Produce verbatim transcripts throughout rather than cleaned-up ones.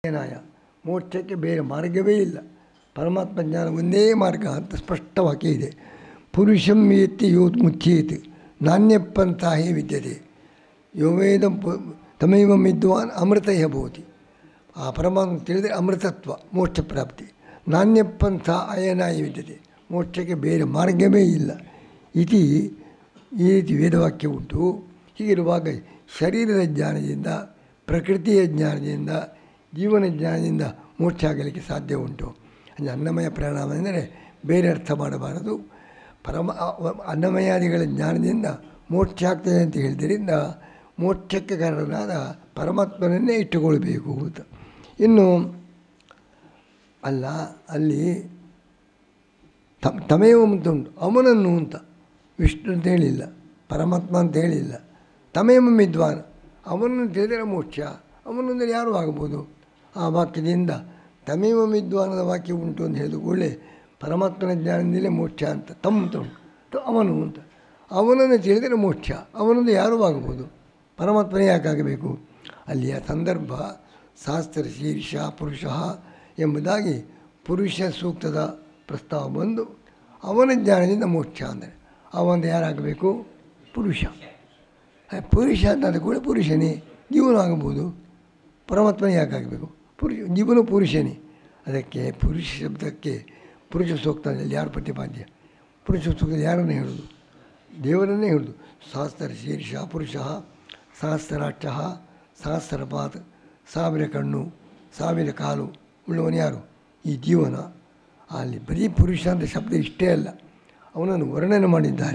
ನ್ಯಾಯ ಮೋಕ್ಷಕ್ಕೆ ಬೇರೆ ಮಾರ್ಗವೇ ಇಲ್ಲ. ಪರಮಾತ್ಮ ಜ್ಞಾನ ಒಂದೇ ಮಾರ್ಗ ಅಂತ ಸ್ಪಷ್ಟವಾಗಿ ಇದೆ. ಪುರುಷಂ ವೇತ್ತಿ ಯೋ ಮುಚ್ಯೇತ್ ನಾಣ್ಯಪ್ಪಂತಾಹೇ ವಿದ್ಯತೆ ಯೋವೇದ ತಮೈವ ವಿದ್ವಾನ್ ಅಮೃತಯ್ಯ ಭವತಿ. ಆ ಪರಮಾತ್ಮ ತಿಳಿದರೆ ಅಮೃತತ್ವ ಮೋಕ್ಷ ಪ್ರಾಪ್ತಿ. ನಾಣ್ಯಪ್ಪಂಥ ಅಯನಾಯ ವಿದ್ಯತೆ, ಮೋಕ್ಷಕ್ಕೆ ಬೇರೆ ಮಾರ್ಗವೇ ಇಲ್ಲ. ಇತಿ ಈ ರೀತಿ ವೇದವಾಕ್ಯ ಉಂಟು. ಹೀಗಿರುವಾಗ ಶರೀರದ ಜ್ಞಾನದಿಂದ, ಪ್ರಕೃತಿಯ ಜ್ಞಾನದಿಂದ, ಜೀವನ ಜ್ಞಾನದಿಂದ ಮೋಕ್ಷ ಆಗಲಿಕ್ಕೆ ಸಾಧ್ಯ ಉಂಟು. ಅಂದರೆ ಅನ್ನಮಯ ಪ್ರಾಣಾಯಾಮ ಅಂದರೆ ಬೇರೆ ಅರ್ಥ ಮಾಡಬಾರದು. ಪರಮ ಅನ್ನಮಯಾದಿಗಳ ಜ್ಞಾನದಿಂದ ಮೋಕ್ಷ ಆಗ್ತದೆ ಅಂತ ಹೇಳಿದ್ದರಿಂದ ಮೋಕ್ಷಕ್ಕೆ ಕಾರಣನಾದ ಪರಮಾತ್ಮನನ್ನೇ ಇಟ್ಟುಕೊಳ್ಬೇಕು ಅಂತ. ಇನ್ನು ಅಲ್ಲ, ಅಲ್ಲಿ ತಮ್ ತಮೇವ ಅಂತ ಉಂಟು, ಅವನನ್ನು ಅಂತ ವಿಷ್ಣು ಅಂತ ಹೇಳಿಲ್ಲ, ಪರಮಾತ್ಮ ಅಂತ ಹೇಳಿಲ್ಲ. ತಮೇವ ವಿದ್ವಾನ್, ಅವನನ್ನು ತಿಳಿದರೆ ಮೋಕ್ಷ. ಅವನಂದರೆ ಯಾರು ಆಗ್ಬೋದು? ಆ ವಾಕ್ಯದಿಂದ ತಮೇವ ವಿದ್ವಾನದ ವಾಕ್ಯ ಉಂಟು ಅಂತ ಹೇಳಿದ ಕೂಡಲೇ ಪರಮಾತ್ಮನ ಜ್ಞಾನದಲ್ಲೇ ಮೋಕ್ಷ ಅಂತ ತಮ್ಮ ಅಂತ ಉಂಟು, ಅವನು ಅಂತ. ಅವನನ್ನು ತಿಳಿದರೆ ಮೋಕ್ಷ. ಅವನೊಂದು ಯಾರೂ ಆಗ್ಬೋದು, ಪರಮಾತ್ಮನೇ ಯಾಕಾಗಬೇಕು? ಅಲ್ಲಿಯ ಸಂದರ್ಭ ಶಾಸ್ತ್ರ ಶೀರ್ಷ ಪುರುಷ ಎಂಬುದಾಗಿ ಪುರುಷ ಸೂಕ್ತದ ಪ್ರಸ್ತಾವ ಬಂದು ಅವನ ಜ್ಞಾನದಿಂದ ಮೋಕ್ಷ ಅಂದರೆ ಅವನು ಯಾರಾಗಬೇಕು? ಪುರುಷ. ಪುರುಷ ಅಂತ ಕೂಡ ಪುರುಷನೇ, ಜೀವನ ಆಗಬಹುದು. ಪರಮಾತ್ಮನೇ ಯಾಕಾಗಬೇಕು? ಪುರುಷ, ಜೀವನ ಪುರುಷನೇ. ಅದಕ್ಕೆ ಪುರುಷ ಶಬ್ದಕ್ಕೆ ಪುರುಷ ಸೂಕ್ತದಲ್ಲಿ ಯಾರು ಪ್ರತಿಪಾದ್ಯ? ಪುರುಷ ಸೂಕ್ತದಲ್ಲಿ ಯಾರನ್ನೇ ಹೇಳೋದು? ದೇವರನ್ನೇ ಹೇಳೋದು. ಸಹಸ್ರ ಶೀರ್ಷ ಪುರುಷ, ಸಹಸ್ರಾಕ್ಷ, ಸಹಸ್ರಪಾತ್, ಸಾವಿರ ಕಣ್ಣು, ಸಾವಿರ ಕಾಲು ಉಳ್ಳವನು ಯಾರು? ಈ ಜೀವನ. ಅಲ್ಲಿ ಬರೀ ಪುರುಷ ಅಂತ ಶಬ್ದ ಇಷ್ಟೇ ಅಲ್ಲ, ಅವನನ್ನು ವರ್ಣನೆ ಮಾಡಿದ್ದಾರೆ.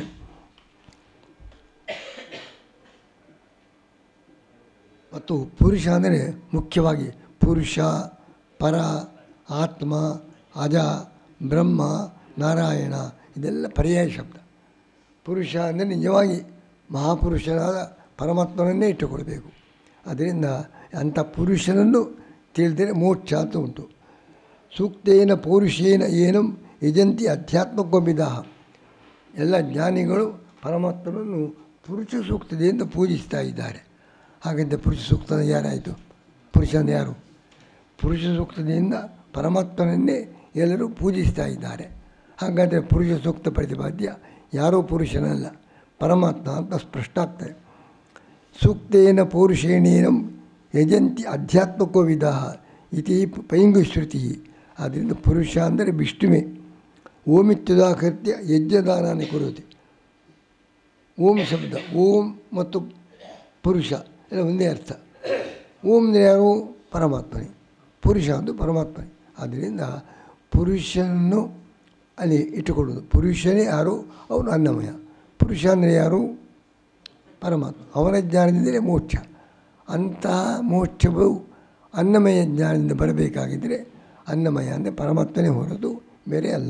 ಮತ್ತು ಪುರುಷ ಅಂದರೆ ಮುಖ್ಯವಾಗಿ ಪುರುಷ, ಪರ, ಆತ್ಮ, ಅಜ, ಬ್ರಹ್ಮ, ನಾರಾಯಣ, ಇದೆಲ್ಲ ಪರ್ಯಾಯ ಶಬ್ದ. ಪುರುಷ ಅಂದರೆ ನಿಜವಾಗಿ ಮಹಾಪುರುಷನಾದ ಪರಮಾತ್ಮನನ್ನೇ ಇಟ್ಟುಕೊಳ್ಬೇಕು. ಅದರಿಂದ ಅಂಥ ಪುರುಷನನ್ನು ತಿಳಿದರೆ ಮೋಕ್ಷ ಅಂತ ಉಂಟು. ಸೂಕ್ತೇನ ಪೌರುಷೇನ ಏನಂ ಯಜಂತಿ ಅಧ್ಯಾತ್ಮಕೋವಿದಃ. ಎಲ್ಲ ಜ್ಞಾನಿಗಳು ಪರಮಾತ್ಮನನ್ನು ಪುರುಷ ಸೂಕ್ತದಿಂದ ಪೂಜಿಸ್ತಾ ಇದ್ದಾರೆ. ಹಾಗಂತ ಪುರುಷ ಸೂಕ್ತ ಯಾರಾಯಿತು? ಪುರುಷನ ಯಾರು? ಪುರುಷ ಸೂಕ್ತದಿಂದ ಪರಮಾತ್ಮನನ್ನೇ ಎಲ್ಲರೂ ಪೂಜಿಸ್ತಾ ಇದ್ದಾರೆ. ಹಾಗಾದರೆ ಪುರುಷ ಸೂಕ್ತ ಪ್ರತಿಪಾದ್ಯ ಯಾರೋ ಪುರುಷನಲ್ಲ, ಪರಮಾತ್ಮ ಅಂತ ಸ್ಪಷ್ಟ ಆಗ್ತದೆ. ಸೂಕ್ತೇನ ಪೌರುಷೇಣೇನಂ ಯಜಂತಿ ಅಧ್ಯಾತ್ಮಕೋವಿದಃ ಇತಿ ಪೈಂಗು ಶ್ರುತಿ. ಆದ್ದರಿಂದ ಪುರುಷ ಅಂದರೆ ವಿಷ್ಣುವೇ. ಓಮಿತ್ಯುದಾಕೃತ್ಯ ಯಜ್ಞದಾನಾన్ని ಕೊಡುತ್ತೆ. ಓಂ ಶಬ್ದ, ಓಂ ಮತ್ತು ಪುರುಷ ಎಲ್ಲ ಒಂದೇ ಅರ್ಥ. ಓಂ ಅಂದರೆ ಯಾರು? ಪರಮಾತ್ಮನೇ. ಪುರುಷ ಅಂತ ಪರಮಾತ್ಮನೇ. ಆದ್ದರಿಂದ ಪುರುಷನನ್ನು ಅಲ್ಲಿ ಇಟ್ಟುಕೊಳ್ಳೋದು. ಪುರುಷನೇ ಯಾರು? ಅವನು ಅನ್ನಮಯ. ಪುರುಷ ಅಂದರೆ ಯಾರು? ಪರಮಾತ್ಮ. ಅವನ ಜ್ಞಾನದಿಂದಲೇ ಮೋಕ್ಷ. ಅಂತಹ ಮೋಕ್ಷವು ಅನ್ನಮಯ ಜ್ಞಾನದಿಂದ ಬರಬೇಕಾಗಿದ್ದರೆ ಅನ್ನಮಯ ಅಂದರೆ ಪರಮಾತ್ಮನೇ ಹೊರತು ಬೇರೆ ಅಲ್ಲ.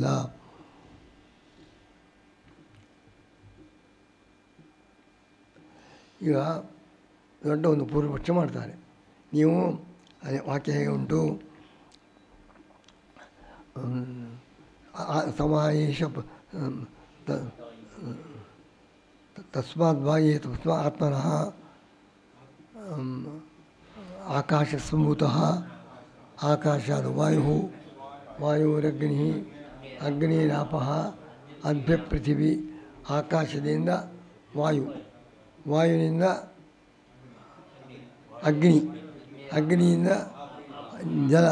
ಈಗ ದೊಡ್ಡ ಒಂದು ಪೂರ್ವಪಕ್ಷ ಮಾಡ್ತಾರೆ. ನೀವು ವಾಕ್ಯ ಹೇಗೆ ಉಂಟು? ಸಮಾವೇಶ ತಸ್ಮಾತ್ ವಾಯೇ ತಸ್ಮಾತ್ ಆತ್ಮನಃ ಆಕಾಶ ಸಂಭೂತಃ ಆಕಾಶಾದ ವಾಯು, ವಾಯುರಗ್ನಿ, ಅಗ್ನಿರಾಪಃ, ಅಭ್ಯ ಪೃಥಿವಿ. ಆಕಾಶದಿಂದ ವಾಯು, ವಾಯುವಿನಿಂದ ಅಗ್ನಿ, ಅಗ್ನಿಯಿಂದ ಜಲ,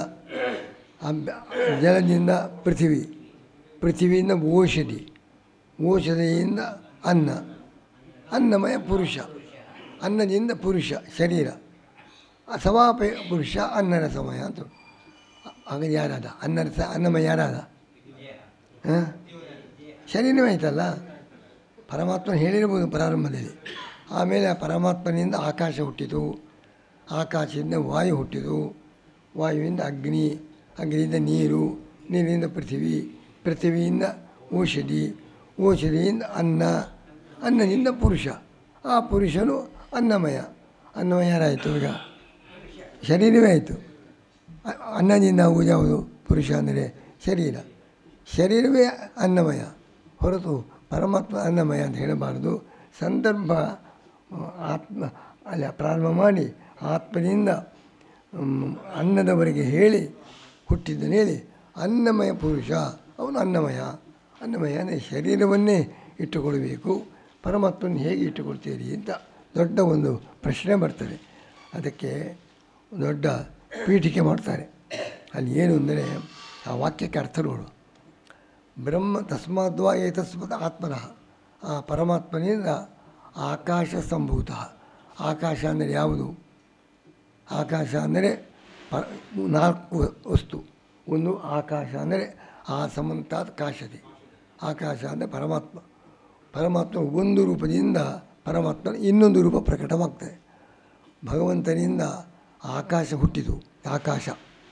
ಜಲದಿಂದ ಪೃಥಿವಿ, ಪೃಥಿವಿಯಿಂದ ಓಷಧಿ, ಓಷಧಿಯಿಂದ ಅನ್ನ, ಅನ್ನಮಯ ಪುರುಷ, ಅನ್ನದಿಂದ ಪುರುಷ ಶರೀರ. ಸಮಾಪಯ ಪುರುಷ ಅನ್ನನ ಸಮಯ ಅಂತ. ಹಾಗಾದ್ರೆ ಯಾರಾದ? ಅನ್ನನ ಸ ಅನ್ನಮಯ ಯಾರಾದ? ಹಾಂ, ಶರೀರವೇ ಆಯ್ತಲ್ಲ. ಪರಮಾತ್ಮ ಹೇಳಿರ್ಬೋದು ಪ್ರಾರಂಭದಲ್ಲಿ. ಆಮೇಲೆ ಆ ಪರಮಾತ್ಮನಿಂದ ಆಕಾಶ ಹುಟ್ಟಿತು, ಆಕಾಶದಿಂದ ವಾಯು ಹುಟ್ಟಿತು, ವಾಯುವಿಂದ ಅಗ್ನಿ, ಅಗ್ನಿಯಿಂದ ನೀರು, ನೀರಿನಿಂದ ಪೃಥಿವಿ, ಪೃಥಿವಿಯಿಂದ ಔಷಧಿ, ಔಷಧಿಯಿಂದ ಅನ್ನ, ಅನ್ನದಿಂದ ಪುರುಷ. ಆ ಪುರುಷನು ಅನ್ನಮಯ. ಅನ್ನಮಯ ಯಾರಾಯಿತು? ಈಗ ಶರೀರವೇ ಆಯಿತು. ಅನ್ನದಿಂದ ಆಗುವುದು ಯಾವುದು? ಪುರುಷ ಅಂದರೆ ಶರೀರ. ಶರೀರವೇ ಅನ್ನಮಯ ಹೊರತು ಪರಮಾತ್ಮ ಅನ್ನಮಯ ಅಂತ ಹೇಳಬಾರ್ದು. ಸಂದರ್ಭ ಆತ್ಮ ಅಲ್ಲಿ ಪ್ರಾರಂಭ ಮಾಡಿ ಆತ್ಮನಿಂದ ಅನ್ನದವರೆಗೆ ಹೇಳಿ ಹುಟ್ಟಿದ್ದನ್ನು ಹೇಳಿ ಅನ್ನಮಯ ಪುರುಷ, ಅವನು ಅನ್ನಮಯ. ಅನ್ನಮಯ ಅಂದರೆ ಶರೀರವನ್ನೇ ಇಟ್ಟುಕೊಳ್ಬೇಕು, ಪರಮಾತ್ಮನ ಹೇಗೆ ಇಟ್ಟುಕೊಳ್ತೀರಿ ಅಂತ ದೊಡ್ಡ ಒಂದು ಪ್ರಶ್ನೆ ಬರ್ತದೆ. ಅದಕ್ಕೆ ದೊಡ್ಡ ಪೀಠಿಕೆ ಮಾಡ್ತಾರೆ. ಅಲ್ಲಿ ಏನು ಅಂದರೆ ಆ ವಾಕ್ಯಕ್ಕೆ ಅರ್ಥ ನೋಡು. ಬ್ರಹ್ಮ ತಸ್ಮಾದ್ವಾ ಏತಸ್ಮಾತ್ ಆತ್ಮನಃ, ಆ ಪರಮಾತ್ಮನಿಂದ ಆಕಾಶ ಸಂಭೂತ. ಆಕಾಶ ಅಂದರೆ ಯಾವುದು? ಆಕಾಶ ಅಂದರೆ ಪ ನಾಲ್ಕು ವಸ್ತು. ಒಂದು ಆಕಾಶ ಅಂದರೆ ಆ ಸಮಂತಾತ್ ಕಾಶತೆ. ಆಕಾಶ ಅಂದರೆ ಪರಮಾತ್ಮ. ಪರಮಾತ್ಮ ಒಂದು ರೂಪದಿಂದ ಪರಮಾತ್ಮನ ಇನ್ನೊಂದು ರೂಪ ಪ್ರಕಟವಾಗ್ತದೆ. ಭಗವಂತನಿಂದ ಆಕಾಶ ಹುಟ್ಟಿತು. ಆಕಾಶ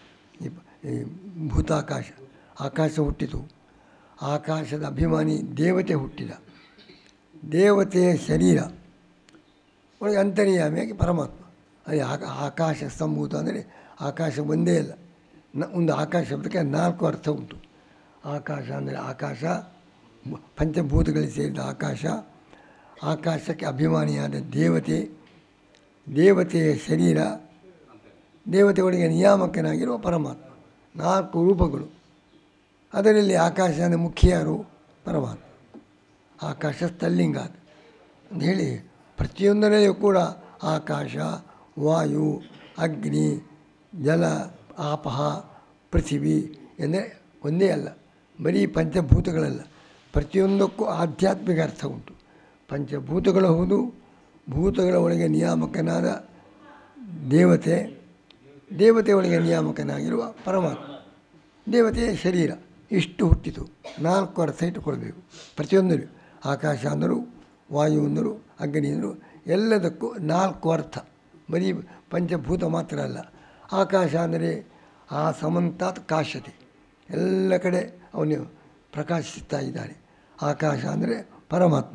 ಈ ಭೂತಾಕಾಶ, ಆಕಾಶ ಹುಟ್ಟಿತು. ಆಕಾಶದ ಅಭಿಮಾನಿ ದೇವತೆ ಹುಟ್ಟಿದ. ದೇವತೆಯ ಶರೀರ ಒಳಗೆ ಅಂತರ್ಯಾಮಿಯಾಗಿ ಪರಮಾತ್ಮ. ಅಲ್ಲಿ ಆಕಾಶ ಸಂಭೂತ ಅಂದರೆ ಆಕಾಶ ಒಂದೇ ಅಲ್ಲ. ನ ಒಂದು ಆಕಾಶ ಶಬ್ದಕ್ಕೆ ನಾಲ್ಕು ಅರ್ಥ ಉಂಟು. ಆಕಾಶ ಅಂದರೆ ಆಕಾಶ, ಪಂಚಭೂತಗಳಿಗೆ ಸೇರಿದ ಆಕಾಶ, ಆಕಾಶಕ್ಕೆ ಅಭಿಮಾನಿಯಾದ ದೇವತೆ, ದೇವತೆಯ ಶರೀರ, ದೇವತೆಗಳಿಗೆ ನಿಯಾಮಕನಾಗಿರುವ ಪರಮಾತ್ಮ. ನಾಲ್ಕು ರೂಪಗಳು. ಅದರಲ್ಲಿ ಆಕಾಶ ಅಂದರೆ ಮುಖ್ಯ ಯಾರು? ಪರಮಾತ್ಮ. ಆಕಾಶ ಸ್ಥಲ್ಲಿಂಗ ಅಂತ ಹೇಳಿ ಪ್ರತಿಯೊಂದರಲ್ಲಿಯೂ ಕೂಡ ಆಕಾಶ, ವಾಯು, ಅಗ್ನಿ, ಜಲ, ಆಪಹ, ಪೃಥಿವಿ ಎಂದರೆ ಒಂದೇ ಅಲ್ಲ, ಬರೀ ಪಂಚಭೂತಗಳಲ್ಲ. ಪ್ರತಿಯೊಂದಕ್ಕೂ ಆಧ್ಯಾತ್ಮಿಕ ಅರ್ಥ ಉಂಟು. ಪಂಚಭೂತಗಳು ಹೌದು, ಭೂತಗಳ ಒಳಗೆ ನಿಯಾಮಕನಾದ ದೇವತೆ, ದೇವತೆ ಒಳಗೆ ನಿಯಾಮಕನಾಗಿರುವ ಪರಮಾತ್ಮ, ದೇವತೆಯ ಶರೀರ. ಇಷ್ಟು ಹುಟ್ಟಿತು. ನಾಲ್ಕು ಅರ್ಥ ಇಟ್ಟುಕೊಳ್ಬೇಕು ಪ್ರತಿಯೊಂದರೂ. ಆಕಾಶ ಅಂದರು, ವಾಯು ಅಂದರು, ಅಗ್ನಿ ಅಂದರು, ಎಲ್ಲದಕ್ಕೂ ನಾಲ್ಕು ಅರ್ಥ. ಬರೀ ಪಂಚಭೂತ ಮಾತ್ರ ಅಲ್ಲ. ಆಕಾಶ ಅಂದರೆ ಆ ಸಮಂತಾತ್ ಕಾಶತೆ, ಎಲ್ಲ ಕಡೆ ಅವನು ಪ್ರಕಾಶಿಸ್ತಾ ಇದ್ದಾನೆ. ಆಕಾಶ ಅಂದರೆ ಪರಮಾತ್ಮ.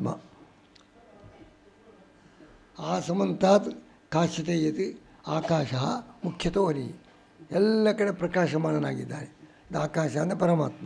ಆ ಸಮಂತಾತ್ ಕಾಶತೆ ಯತಿ ಆಕಾಶ ಮುಖ್ಯತೋ ಹರಿ, ಎಲ್ಲ ಕಡೆ ಪ್ರಕಾಶಮಾನನಾಗಿದ್ದಾನೆ. ಆಕಾಶ ಅಂದರೆ ಪರಮಾತ್ಮ.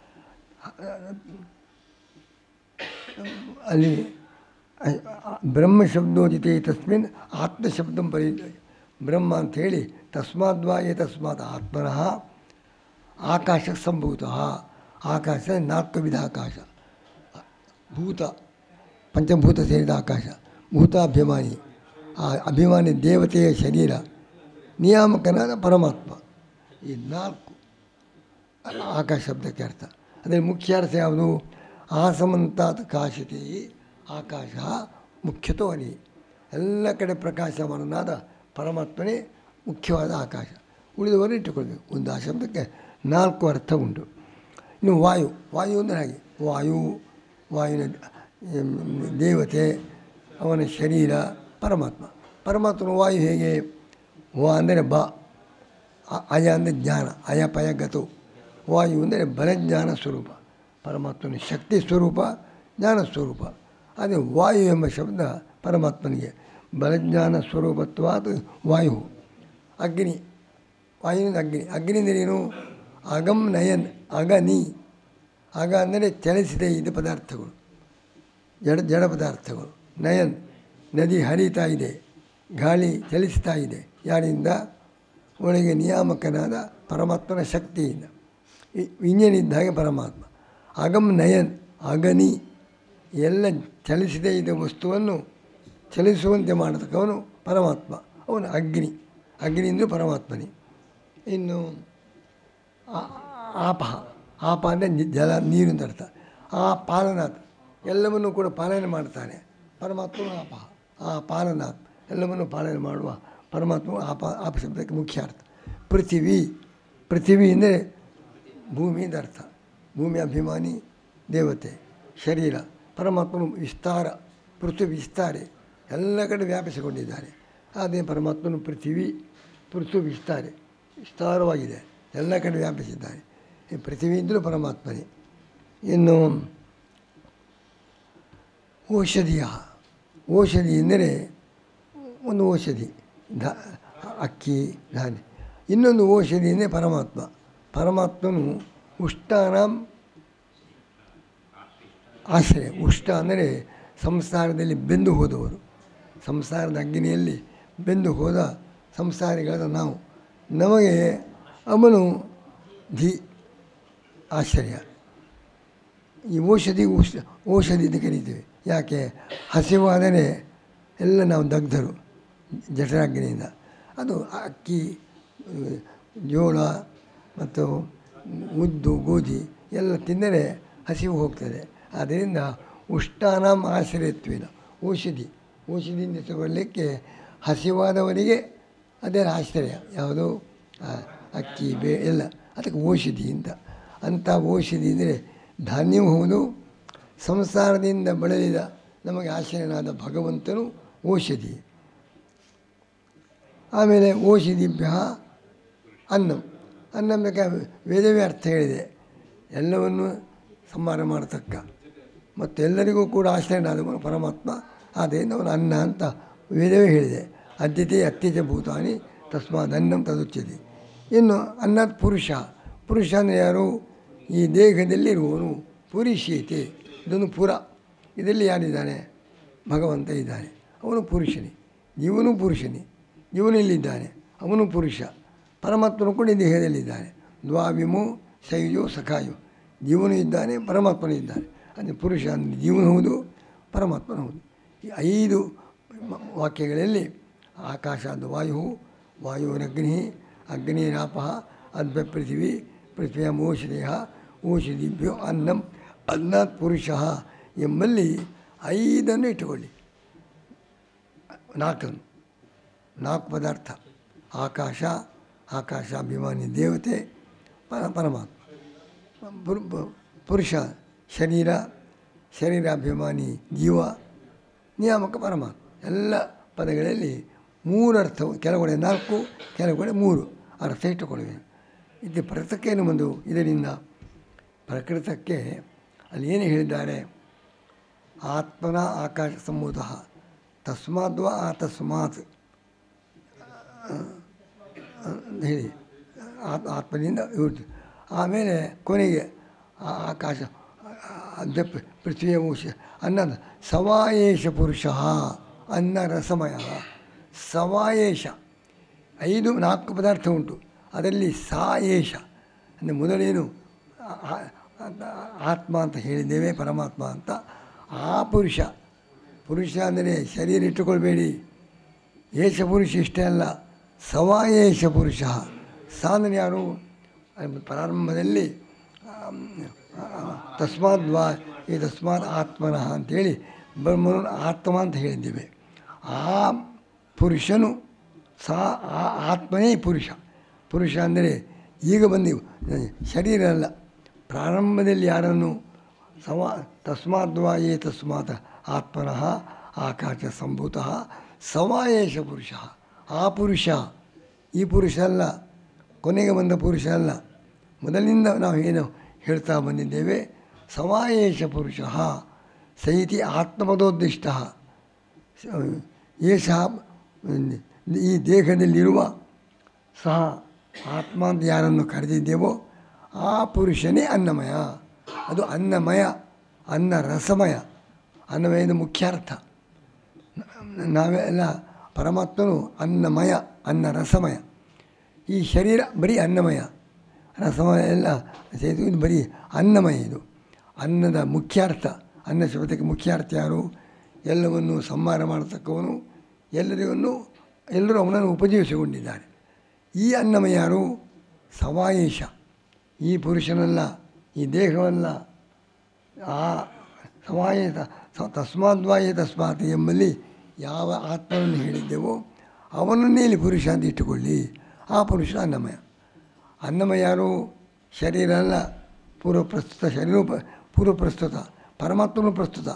ಅಲ್ಲಿ ಬ್ರಹ್ಮಶಬ್ದೋದಿತೆ ತಸ್ಮಿನ್ ಆತ್ಮಶಬ್ದಂ ಪರಿ ಬ್ರಹ್ಮ ಅಂಥೇಳಿ ತಸ್ಮಾದ್ವಾ ಏ ತಸ್ಮಾತ್ ಆತ್ಮನಃ ಆಕಾಶ ಸಂಭೂತ. ಆಕಾಶ ನಾಲ್ಕು ವಿಧ ಆಕಾಶ. ಭೂತ, ಪಂಚಭೂತ ಸೇರಿದ ಆಕಾಶ, ಭೂತಾಭಿಮಾನಿ, ಆ ಅಭಿಮಾನಿ ದೇವತೆಯ ಶರೀರ, ನಿಯಾಮಕನಾದ ಪರಮಾತ್ಮ. ಈ ನಾಲ್ಕು ಆಕಾಶ ಶಬ್ದಕ್ಕೆ ಅರ್ಥ. ಅದರಲ್ಲಿ ಮುಖ್ಯ ಅರ್ಥ ಯಾವುದು? ಆಸಮಂತಾತ್ ಕಾಶತೆ ಆಕಾಶ ಮುಖ್ಯತೋ ಹರಿ, ಎಲ್ಲ ಕಡೆ ಪ್ರಕಾಶಮಾನನಾದ ಪರಮಾತ್ಮನೇ ಮುಖ್ಯವಾದ ಆಕಾಶ. ಉಳಿದವರು ಇಟ್ಟುಕೊಳ್ಬೇಕು. ಒಂದು ಆ ಶಬ್ದಕ್ಕೆ ನಾಲ್ಕು ಅರ್ಥ ಉಂಟು. ಇನ್ನು ವಾಯು, ವಾಯು ಅಂದರೆ ಹಾಗೆ. ವಾಯು, ವಾಯುವಿನ ದೇವತೆ, ಅವನ ಶರೀರ ಪರಮಾತ್ಮ. ಪರಮಾತ್ಮನ ವಾಯು ಹೇಗೆ? ವಾ ಅಂದರೆ ಬ, ಅಯ ಅಂದರೆ ಜ್ಞಾನ, ಅಯಪಯ ಗತು. ವಾಯು ಅಂದರೆ ಬಲಜ್ಞಾನ ಸ್ವರೂಪ. ಪರಮಾತ್ಮನ ಶಕ್ತಿ ಸ್ವರೂಪ, ಜ್ಞಾನ ಸ್ವರೂಪ. ಅದೇ ವಾಯು ಎಂಬ ಶಬ್ದ ಪರಮಾತ್ಮನಿಗೆ ಬಲಜ್ಞಾನ ಸ್ವರೂಪತ್ವಾದ ವಾಯು. ಅಗ್ನಿ, ವಾಯುವಿನ ಅಗ್ನಿ. ಅಗ್ನಿ ಅಂದರೇನು? ಅಗಮ್ ನಯನ್, ಅಗನಿ. ಅಗ ಅಂದರೆ ಚಲಿಸಿದ ಇದು ಪದಾರ್ಥಗಳು, ಜಡ ಜಡ ಪದಾರ್ಥಗಳು. ನಯನ್, ನದಿ ಹರಿತಾ ಇದೆ, ಗಾಳಿ ಚಲಿಸ್ತಾ ಇದೆ. ಯಾರಿಂದ? ಒಳಗೆ ನಿಯಾಮಕನಾದ ಪರಮಾತ್ಮನ ಶಕ್ತಿಯಿಂದ. ಇಂಜನಿದ್ದ ಹಾಗೆ ಪರಮಾತ್ಮ. ಅಗಮ್ ನಯನ್, ಅಗನಿ, ಎಲ್ಲ ಚಲಿಸದೇ ಇದ್ದ ವಸ್ತುವನ್ನು ಚಲಿಸುವಂತೆ ಮಾಡತಕ್ಕವನು ಪರಮಾತ್ಮ. ಅವನು ಅಗ್ನಿ. ಅಗ್ನಿ ಅಂದರೆ ಪರಮಾತ್ಮನೇ. ಇನ್ನು ಆಪಹ, ಆಪ ಅಂದರೆ ಜಲ, ನೀರು ಅಂತ ಅರ್ಥ. ಆ ಪಾಲನಾಥ್, ಎಲ್ಲವನ್ನೂ ಕೂಡ ಪಾಲನೆ ಮಾಡ್ತಾನೆ ಪರಮಾತ್ಮನು. ಆಪಹ, ಆ ಪಾಲನಾಥ್, ಎಲ್ಲವನ್ನೂ ಪಾಲನೆ ಮಾಡುವ ಪರಮಾತ್ಮ. ಆಪ ಆಪ ಶಬ್ದಕ್ಕೆ ಮುಖ್ಯ ಅರ್ಥ. ಪೃಥಿವಿ, ಪೃಥಿವಿ ಅಂದರೆ ಭೂಮಿ ಅಂತ ಅರ್ಥ. ಭೂಮಿ ಅಭಿಮಾನಿ ದೇವತೆ. ಶರೀರ, ಪರಮಾತ್ಮನು ವಿಸ್ತಾರ, ಪೃಥ್ವಿ ವಿಸ್ತಾರೆ, ಎಲ್ಲ ಕಡೆ ವ್ಯಾಪಿಸಿಕೊಂಡಿದ್ದಾರೆ. ಅದೇ ಪರಮಾತ್ಮನು ಪೃಥ್ವಿ, ಪೃಥ್ವಿ ವಿಸ್ತಾರೆ, ವಿಸ್ತಾರವಾಗಿದೆ, ಎಲ್ಲ ಕಡೆ ವ್ಯಾಪಿಸಿದ್ದಾರೆ. ಈ ಪೃಥ್ವಿ ಇದ್ದರೂ ಪರಮಾತ್ಮನೇ. ಇನ್ನು ಔಷಧಿಯ, ಔಷಧಿ ಎಂದರೆ ಒಂದು ಔಷಧಿ, ಧ ಅಕ್ಕಿ, ಧಾನ್ಯ. ಇನ್ನೊಂದು ಔಷಧಿ ಅಂದರೆ ಪರಮಾತ್ಮ. ಪರಮಾತ್ಮನು ಉಷ್ಟಾನಾಂ ಆಶ್ರಯ. ಉಷ್ಟ ಅಂದರೆ ಸಂಸಾರದಲ್ಲಿ ಬೆಂದು ಹೋದವರು, ಸಂಸಾರದ ಅಗ್ನಿಯಲ್ಲಿ ಬೆಂದು ಹೋದ ಸಂಸಾರಿಗಳಾದ ನಾವು. ನಮಗೆ ಅವನು ಧಿ ಆಶ್ಚರ್ಯ. ಈ ಔಷಧಿ ಔಷ ಔಷಧಿ ಅಂತ ಕರೀತೇವೆ. ಯಾಕೆ? ಹಸಿವಾದರೆ ಎಲ್ಲ ನಾವು ದಗ್ಧರು ಜಠರಾಗ್ನಿಯಿಂದ. ಅದು ಅಕ್ಕಿ, ಜೋಳ ಮತ್ತು ಉದ್ದು, ಗೋಧಿ ಎಲ್ಲ ತಿಂದರೆ ಹಸಿವು ಹೋಗ್ತದೆ. ಆದ್ದರಿಂದ ಉಷ್ಟಾನಾಂ ಆಶ್ರಯತ್ವೇನ ಔಷಧಿ ಔಷಧಿಯಿಂದ ತಗೊಳ್ಳಿಕ್ಕೆ ಹಸಿವಾದವರಿಗೆ ಅದೇ ಆಶ್ಚರ್ಯ. ಯಾವುದು? ಅಕ್ಕಿ, ಬೇ ಎಲ್ಲ ಅದಕ್ಕೆ ಔಷಧಿ ಅಂತ. ಅಂಥ ಔಷಧಿ ಅಂದರೆ ಧಾನ್ಯವೂ ಹೌದು. ಸಂಸಾರದಿಂದ ಬಳಲಿದ ನಮಗೆ ಆಶ್ರಯನಾದ ಭಗವಂತನು ಔಷಧಿ. ಆಮೇಲೆ ಔಷಧಿಭ್ಯ ಅನ್ನಂ. ಅನ್ನಂ ಬೇಕಾದ್ರೆ ವೇದವೇ ಅರ್ಥ ಹೇಳಿದೆ, ಎಲ್ಲವನ್ನು ಸಂಹಾರ ಮಾಡತಕ್ಕ ಮತ್ತು ಎಲ್ಲರಿಗೂ ಕೂಡ ಆಶ್ರಯನಾದವನು ಪರಮಾತ್ಮ. ಆದ್ದರಿಂದ ಅವನು ಅನ್ನ ಅಂತ ವೇದವೇ ಹೇಳಿದೆ. ಅದ್ಯತೆ ಅತ್ಯಜ ಭೂತಾನಿ ತಸ್ಮಾತ್ ಅನ್ನಂ ತದುಚ್ಯತೆ. ಇನ್ನು ಅನ್ನದ ಪುರುಷ. ಪುರುಷ ಅಂದರೆ ಯಾರು? ಈ ದೇಹದಲ್ಲಿರುವವನು. ಪುರುಷೀತೆ, ಇದೊಂದು ಪುರ. ಇದರಲ್ಲಿ ಯಾರಿದ್ದಾನೆ? ಭಗವಂತ ಇದ್ದಾನೆ, ಅವನು ಪುರುಷನೇ. ಇವನು ಪುರುಷನೇ, ಇವನಲ್ಲಿದ್ದಾನೆ, ಅವನು ಪುರುಷ. ಪರಮಾತ್ಮನು ಕೂಡ ಈ ದೇಹದಲ್ಲಿದ್ದಾನೆ. ದ್ವಾವಿಮೋ ಶೈಜೋ ಸಖಾಯೋ, ಜೀವನು ಇದ್ದಾನೆ, ಪರಮಾತ್ಮನು ಇದ್ದಾನೆ. ಅಂದರೆ ಪುರುಷ ಅಂದರೆ ಜೀವನ ಹೌದು, ಪರಮಾತ್ಮನ ಹೌದು. ಈ ಐದು ವಾಕ್ಯಗಳಲ್ಲಿ ಆಕಾಶಾದ್ ವಾಯು, ವಾಯುರಗ್ನಿ, ಅಗ್ನಿರಾಪ, ಅದ್ಭ ಪೃಥಿವಿ, ಪೃಥ್ವಿಯಾಂ ಓಷಧಯ, ಓಷಧಿಭ್ಯೋ ಅನ್ನಂ, ಅನ್ನತ್ ಪುರುಷ ಎಂಬಲ್ಲಿ ಐದನ್ನು ಇಟ್ಟುಕೊಳ್ಳಿ. ನಾಲ್ಕನ್ನು ನಾಲ್ಕು ಪದಾರ್ಥ. ಆಕಾಶ, ಆಕಾಶಾಭಿಮಾನಿ ದೇವತೆ ಪರ ಪರಮಾತ್ಮ. ಪುರುಷ ಶರೀರ, ಶರೀರಾಭಿಮಾನಿ ಜೀವ, ನಿಯಾಮಕ ಪರಮಾತ್ಮ. ಎಲ್ಲ ಪದಗಳಲ್ಲಿ ಮೂರು ಅರ್ಥವು, ಕೆಲವು ನಾಲ್ಕು, ಕೆಲವು ಕಡೆ ಮೂರು ಅರ್ಥ ಇಟ್ಟುಕೊಳ್ಳಬೇಕು. ಇದು ಪ್ರಕೃತಕ್ಕೇನು ಬಂದು ಇದರಿಂದ ಪ್ರಕೃತಕ್ಕೆ ಅಲ್ಲಿ ಏನು ಹೇಳಿದ್ದಾರೆ? ಆತ್ಮನ ಆಕಾಶ ಸಂಭೂತ ತಸ್ಮಾದ್ವಾ ಆತಸ್ಮಾತ್ ಹೇಳಿ ಆತ್ಮನಿಂದ ಇವ್ರದ್ದು. ಆಮೇಲೆ ಕೊನೆಗೆ ಆಕಾಶ ಅದ್ಯ ಪೃಥ್ವಿಯ ವಂಶ ಅನ್ನದ ಸವಾಯೇಶ ಪುರುಷ ಅನ್ನ ರಸಮಯ. ಸವಾಯೇಶ ಐದು ನಾಲ್ಕು ಪದಾರ್ಥ ಉಂಟು, ಅದರಲ್ಲಿ ಸಾಯೇಶ ಅಂದರೆ ಮೊದಲೇನು ಆತ್ಮ ಅಂತ ಹೇಳಿದ್ದೇವೆ, ಪರಮಾತ್ಮ ಅಂತ. ಆ ಪುರುಷ. ಪುರುಷ ಅಂದರೆ ಶರೀರ ಇಟ್ಟುಕೊಳ್ಬೇಡಿ. ಏಷ ಪುರುಷ ಇಷ್ಟೇ ಅಲ್ಲ, ಸವಾಯೇಷ ಪುರುಷ. ಸಾಂದ್ರೆ ಯಾರು? ಪ್ರಾರಂಭದಲ್ಲಿ ತಸ್ಮಾದ್ವಾ ಈ ತಸ್ಮಾತ್ ಆತ್ಮನಃ ಅಂಥೇಳಿ ಬ್ರಹ್ಮನು ಆತ್ಮ ಅಂತ ಹೇಳಿದ್ದೇವೆ. ಆ ಪುರುಷನು ಸಾ ಆ ಆತ್ಮನೇ ಪುರುಷ. ಪುರುಷ ಅಂದರೆ ಈಗ ಬಂದೀವು, ಶರೀರ ಅಲ್ಲ. ಪ್ರಾರಂಭದಲ್ಲಿ ಯಾರನ್ನು? ಸವಾ ತಸ್ಮಾದ್ವಾ ಏ ತಸ್ಮಾತ್ ಆತ್ಮನಃ ಆಕಾಶ ಸಂಭೂತಃ ಸವಾಯೇಷ ಪುರುಷ. ಆ ಪುರುಷ ಈ ಪುರುಷ ಅಲ್ಲ, ಕೊನೆಗೆ ಬಂದ ಪುರುಷ ಅಲ್ಲ. ಮೊದಲಿನಿಂದ ನಾವು ಏನು ಹೇಳ್ತಾ ಬಂದಿದ್ದೇವೆ, ಸವಾಯೇಷ ಪುರುಷ ಸೈತಿ ಆತ್ಮಪದೋದ್ದಿಷ್ಟ. ಏಷ ಈ ದೇಹದಲ್ಲಿರುವ ಸಹ ಆತ್ಮ ಅಂತ ಯಾರನ್ನು ಕರೆದಿದ್ದೇವೋ ಆ ಪುರುಷನೇ ಅನ್ನಮಯ. ಅದು ಅನ್ನಮಯ, ಅನ್ನ ರಸಮಯ. ಅನ್ನಮಯದ ಮುಖ್ಯಾರ್ಥ. ನಾವೆಲ್ಲ ಪರಮಾತ್ಮನು ಅನ್ನಮಯ, ಅನ್ನ ರಸಮಯ. ಈ ಶರೀರ ಬರೀ ಅನ್ನಮಯ, ರಸಮಯ ಎಲ್ಲ ಸೇತು ಇದು ಬರೀ ಅನ್ನಮಯ. ಇದು ಅನ್ನದ ಮುಖ್ಯಾರ್ಥ. ಅನ್ನ ಶಬ್ದಕ್ಕೆ ಮುಖ್ಯಾರ್ಥ ಯಾರು? ಎಲ್ಲವನ್ನು ಸಂಹಾರ ಮಾಡತಕ್ಕವನು, ಎಲ್ಲರಿಗೂ ಎಲ್ಲರೂ ಅವನನ್ನು ಉಪಜೀವಿಸಿಕೊಂಡಿದ್ದಾರೆ. ಈ ಅನ್ನಮಯ ಯಾರು? ಸವಾಯೇಷ. ಈ ಪುರುಷನಲ್ಲ, ಈ ದೇಹವಲ್ಲ. ಆ ಸವಾಯೇತ ತಸ್ಮಾದ್ವಾಯೇ ತಸ್ಮಾತ್ ಎಂಬಲ್ಲಿ ಯಾವ ಆತ್ಮನನ್ನು ಹೇಳಿದ್ದೆವೋ ಅವನನ್ನೇ ಇಲ್ಲಿ ಪುರುಷ ಅಂತ ಇಟ್ಟುಕೊಳ್ಳಿ. ಆ ಪುರುಷ ಅನ್ನಮಯ. ಅನ್ನಮಯ ಯಾರು? ಶರೀರ ಅಲ್ಲ, ಪೂರ್ವ ಪ್ರಸ್ತುತ. ಶರೀರ ಪೂರ್ವ ಪ್ರಸ್ತುತ, ಪರಮಾತ್ಮನು ಪ್ರಸ್ತುತ.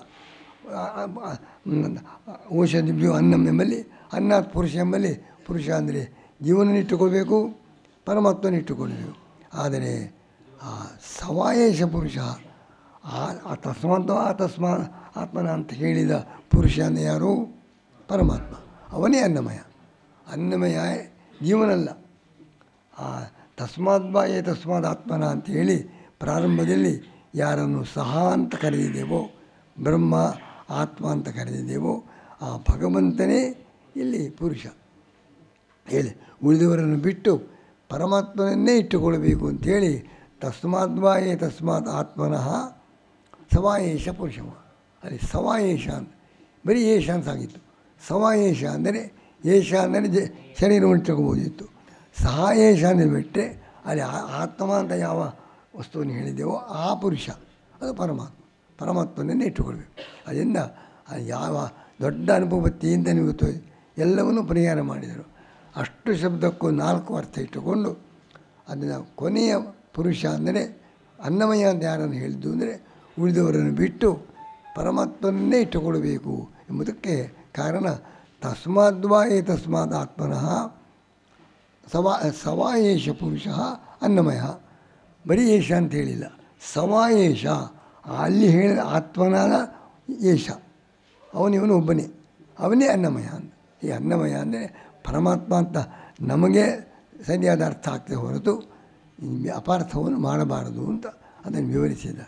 ಔಷಧಿಭ್ಯೋ ಅನ್ನಂ ಎಂಬಲ್ಲಿ ಅನ್ನ ಪುರುಷ ಎಂಬಲ್ಲಿ ಪುರುಷ ಅಂದರೆ ಜೀವನ ಇಟ್ಟುಕೊಳ್ಬೇಕು, ಪರಮಾತ್ಮನ ಇಟ್ಟುಕೊಳ್ಬೇಕು. ಆದರೆ ಆ ಸವಾಯೇಷ ಪುರುಷ, ಆ ತಸ್ಮಾತ್ ಆ ತಸ್ಮಾ ಆತ್ಮನ ಅಂತ ಹೇಳಿದ ಪುರುಷ ಅಂದರೆ ಯಾರು? ಪರಮಾತ್ಮ. ಅವನೇ ಅನ್ನಮಯ. ಅನ್ನಮಯ ಜೀವನಲ್ಲ. ಆ ತಸ್ಮಾದ್ವಾ ಏ ತಸ್ಮಾತ್ ಆತ್ಮನ ಅಂಥೇಳಿ ಪ್ರಾರಂಭದಲ್ಲಿ ಯಾರನ್ನು ಸಹ ಅಂತ ಕರೆದಿದ್ದೇವೋ, ಬ್ರಹ್ಮ ಆತ್ಮ ಅಂತ ಕರೆದಿದ್ದೇವೋ ಆ ಭಗವಂತನೇ ಇಲ್ಲಿ ಪುರುಷ. ಹೇಳಿ ಉಳಿದವರನ್ನು ಬಿಟ್ಟು ಪರಮಾತ್ಮನನ್ನೇ ಇಟ್ಟುಕೊಳ್ಬೇಕು ಅಂಥೇಳಿ ತಸ್ಮಾದ್ವಾಯೇ ತಸ್ಮಾತ್ ಆತ್ಮನಃ ಸವಾಯೇಷ ಪುರುಷಮ. ಅಲ್ಲಿ ಸವಾಯೇಷ ಅಂತ ಬರೀ ಏಷ ಅಂತ ಸಾಗಿತ್ತು. ಸವಾಯೇಷ ಅಂದರೆ ಏಷ ಅಂದರೆ ಜ ಶರೀರವನ್ನು ತಗೋಬೋದಿತ್ತು. ಸಹಾಯೇಷ ಅಂದರೆ ಬಿಟ್ಟರೆ ಅಲ್ಲಿ ಆತ್ಮ ಅಂತ ಯಾವ ವಸ್ತುವನ್ನು ಹೇಳಿದೆವೋ ಆ ಪುರುಷ ಅದು ಪರಮಾತ್ಮ. ಪರಮಾತ್ಮನನ್ನೇ ಇಟ್ಟುಕೊಳ್ಬೇಕು. ಅದರಿಂದ ಯಾವ ದೊಡ್ಡ ಅನುಭವತ್ತಿ ಅಂತ ನಿಮಗೆ ಗೊತ್ತು, ಎಲ್ಲವನ್ನೂ ಪರಿಹಾರ ಮಾಡಿದರು. ಅಷ್ಟು ಶಬ್ದಕ್ಕೂ ನಾಲ್ಕು ಅರ್ಥ ಇಟ್ಟುಕೊಂಡು ಅದನ್ನು ಕೊನೆಯ ಪುರುಷ ಅಂದರೆ ಅನ್ನಮಯ ಅಂತ ಯಾರನ್ನು ಹೇಳಿದ್ದು ಅಂದರೆ ಉಳಿದವರನ್ನು ಬಿಟ್ಟು ಪರಮಾತ್ಮನನ್ನೇ ಇಟ್ಟುಕೊಳ್ಬೇಕು ಎಂಬುದಕ್ಕೆ ಕಾರಣ. ತಸ್ಮಾದ್ವಾಯೇ ತಸ್ಮಾತ್ ಆತ್ಮನಃ ಸವಾ ಸವಾಯೇಷ ಪುರುಷ ಅನ್ನಮಯ. ಬರೀ ಏಷ ಅಂತ ಹೇಳಿಲ್ಲ, ಸವಾಯೇಷ. ಅಲ್ಲಿ ಹೇಳಿದ ಆತ್ಮನಾದ ಏಷ, ಅವನಿವನು ಒಬ್ಬನೇ, ಅವನೇ ಅನ್ನಮಯ ಅಂತ. ಈ ಅನ್ನಮಯ ಅಂದರೆ ಪರಮಾತ್ಮ ಅಂತ ನಮಗೆ ಸರಿಯಾದ ಅರ್ಥ ಆಗ್ತದೆ ಹೊರತು ಅಪಾರ್ಥವನ್ನು ಮಾಡಬಾರದು ಅಂತ ಅದನ್ನು ವಿವರಿಸಿದ.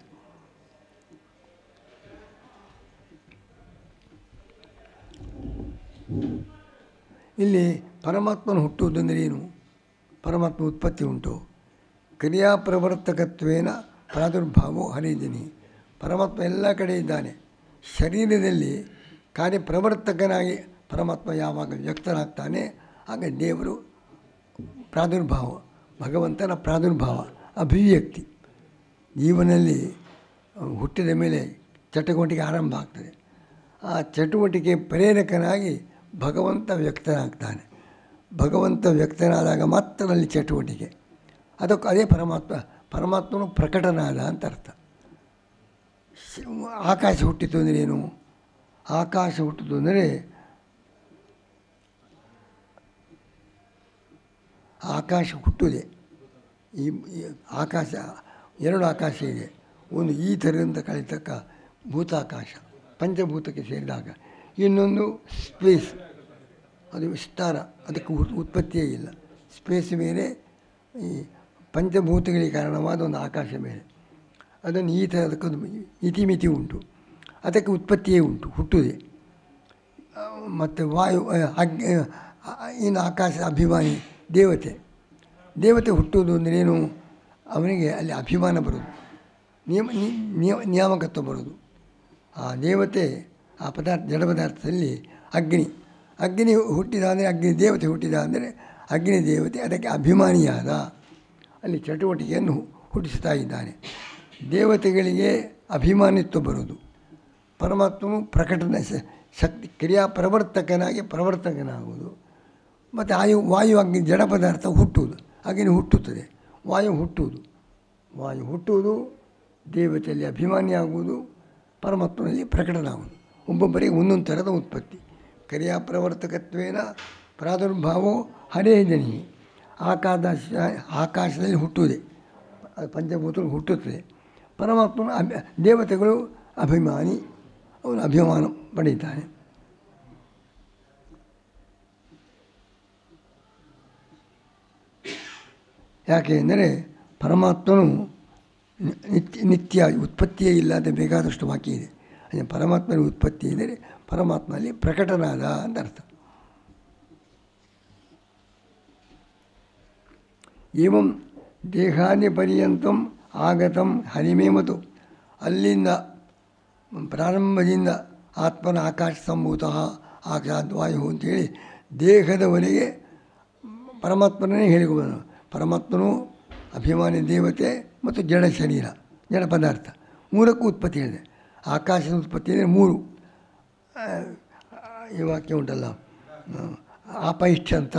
ಇಲ್ಲಿ ಪರಮಾತ್ಮನ ಹುಟ್ಟುವುದಂದರೆ ಏನು? ಪರಮಾತ್ಮ ಉತ್ಪತ್ತಿ ಉಂಟು. ಕ್ರಿಯಾಪ್ರವರ್ತಕತ್ವೇನ ಪ್ರಾದುರ್ಭಾವೋ ಹರಿದಿನಿ. ಪರಮಾತ್ಮ ಎಲ್ಲ ಕಡೆ ಇದ್ದಾನೆ. ಶರೀರದಲ್ಲಿ ಕಾರ್ಯಪ್ರವರ್ತಕನಾಗಿ ಪರಮಾತ್ಮ ಯಾವಾಗ ವ್ಯಕ್ತನಾಗ್ತಾನೆ ಆಗ ದೇವರು ಪ್ರಾದುರ್ಭಾವ, ಭಗವಂತನ ಪ್ರಾದುರ್ಭಾವ, ಅಭಿವ್ಯಕ್ತಿ. ಜೀವನಲ್ಲಿ ಹುಟ್ಟಿದ ಮೇಲೆ ಚಟುವಟಿಕೆ ಆರಂಭ ಆಗ್ತದೆ. ಆ ಚಟುವಟಿಕೆ ಪ್ರೇರಕನಾಗಿ ಭಗವಂತ ವ್ಯಕ್ತನಾಗ್ತಾನೆ. ಭಗವಂತ ವ್ಯಕ್ತನಾದಾಗ ಮಾತ್ರ ಅಲ್ಲಿ ಚಟುವಟಿಕೆ. ಅದಕ್ಕೆ ಅದೇ ಪರಮಾತ್ಮ. ಪರಮಾತ್ಮನು ಪ್ರಕಟನಾದ ಅಂತ ಅರ್ಥ. ಆಕಾಶ ಹುಟ್ಟಿತು ಅಂದರೆ ಏನು? ಆಕಾಶ ಹುಟ್ಟಿತು ಅಂದರೆ ಆಕಾಶ ಹುಟ್ಟುವುದೇ. ಈ ಆಕಾಶ ಎರಡು ಆಕಾಶ ಇದೆ. ಒಂದು ಈ ಥರದಿಂದ ಕಳಿತಕ್ಕ ಭೂತಾಕಾಶ, ಪಂಚಭೂತಕ್ಕೆ ಸೇರಿದಾಗ. ಇನ್ನೊಂದು ಸ್ಪೇಸ್, ಅದು ವಿಸ್ತಾರ, ಅದಕ್ಕೆ ಉತ್ಪತ್ತಿಯೇ ಇಲ್ಲ. ಸ್ಪೇಸ್ ಬೇರೆ, ಈ ಪಂಚಭೂತಗಳಿಗೆ ಕಾರಣವಾದ ಒಂದು ಆಕಾಶ ಬೇರೆ. ಅದನ್ನು ಈ ಥರ ಅದಕ್ಕೊಂದು ಇತಿಮಿತಿ ಉಂಟು, ಅದಕ್ಕೆ ಉತ್ಪತ್ತಿಯೇ ಉಂಟು, ಹುಟ್ಟುವುದೇ. ಮತ್ತು ವಾಯು ಅಗ್ನಿ, ಇನ್ನು ಆಕಾಶದ ಅಭಿಮಾನಿ ದೇವತೆ. ದೇವತೆ ಹುಟ್ಟುವುದು ಅಂದರೆ ಏನು? ಅವನಿಗೆ ಅಲ್ಲಿ ಅಭಿಮಾನ ಬರೋದು, ನಿಯಮ ನಿಯಮ ನಿಯಾಮಕತ್ವ ಬರೋದು. ಆ ದೇವತೆ ಆ ಪದಾರ್ಥ ಜಡ ಪದಾರ್ಥದಲ್ಲಿ ಅಗ್ನಿ ಅಗ್ನಿ ಹುಟ್ಟಿದ ಅಂದರೆ ಅಗ್ನಿ ದೇವತೆ ಹುಟ್ಟಿದ ಅಂದರೆ ಅಗ್ನಿ ದೇವತೆ ಅದಕ್ಕೆ ಅಭಿಮಾನಿಯಾದ, ಅಲ್ಲಿ ಚಟುವಟಿಕೆಯನ್ನು ಹುಟ್ಟಿಸ್ತಾ ಇದ್ದಾನೆ. ದೇವತೆಗಳಿಗೆ ಅಭಿಮಾನಿತ್ವ ಬರೋದು. ಪರಮಾತ್ಮನು ಪ್ರಕಟಣೆ ಶಕ್ತಿ ಕ್ರಿಯಾ ಪ್ರವರ್ತಕನಾಗಿ ಪ್ರವರ್ತಕನಾಗುವುದು. ಮತ್ತು ಆಯು ವಾಯು ಅಗ್ನಿ ಜಡ ಪದಾರ್ಥ ಹುಟ್ಟುವುದು, ಅಗ್ನಿ ಹುಟ್ಟುತ್ತದೆ, ವಾಯು ಹುಟ್ಟುವುದು. ವಾಯು ಹುಟ್ಟುವುದು, ದೇವತೆಯಲ್ಲಿ ಅಭಿಮಾನಿಯಾಗುವುದು, ಪರಮಾತ್ಮನಲ್ಲಿ ಪ್ರಕಟನಾಗುವುದು. ಒಬ್ಬೊಬ್ಬರಿಗೆ ಒಂದೊಂದು ಥರದ ಉತ್ಪತ್ತಿ. ಕ್ರಿಯಾ ಪ್ರವರ್ತಕತ್ವೇನ ಪ್ರಾದುರ್ಭಾವೋ ಹರೇ ಜನಿ. ಆಕಾಶ ಆಕಾಶದಲ್ಲಿ ಹುಟ್ಟುವುದೇ, ಪಂಚಭೂತಗಳು ಹುಟ್ಟುತ್ತದೆ. ಪರಮಾತ್ಮನ ಅಭಿ ದೇವತೆಗಳು ಅಭಿಮಾನಿ, ಅವನು ಅಭಿಮಾನ ಪಡೀತಾನೆ. ಯಾಕೆ ಅಂದರೆ ಪರಮಾತ್ಮನು ನಿತ್ಯ ನಿತ್ಯ ಉತ್ಪತ್ತಿಯೇ ಇಲ್ಲ ಅಂತ ಬೇಕಾದಷ್ಟು ವಾಕ್ಯ ಇದೆ. ಅದೇ ಪರಮಾತ್ಮನ ಉತ್ಪತ್ತಿ ಇದ್ದರೆ ಪರಮಾತ್ಮನಲ್ಲಿ ಪ್ರಕಟನಾದ ಅಂತ ಅರ್ಥ. ಏವಂ ದೇಹಾದಿ ಪರ್ಯಂತಂ ಆಗತಂ ಹರಿಮೇಮತು. ಅಲ್ಲಿಂದ ಪ್ರಾರಂಭದಿಂದ ಆತ್ಮನ ಆಕಾಶ ಸಂಭೂತ ಆಕಾಶಾದ್ ವಾಯು ಅಂತೇಳಿ ದೇಹದವರೆಗೆ ಪರಮಾತ್ಮನೇ ಹೇಳಿಕೊಂಡು, ಪರಮಾತ್ಮನು ಅಭಿಮಾನಿ ದೇವತೆ ಮತ್ತು ಜಡ ಶರೀರ, ಜಡ ಪದಾರ್ಥ ಮೂರಕ್ಕೂ ಉತ್ಪತ್ತಿ ಹೇಳಿದೆ. ಆಕಾಶದ ಉತ್ಪತ್ತಿ ಅಂದರೆ ಮೂರು. ಈ ವಾಕ್ಯ ಉಂಟಲ್ಲ, ಆಪೈಷ್ಠ ಅಂತ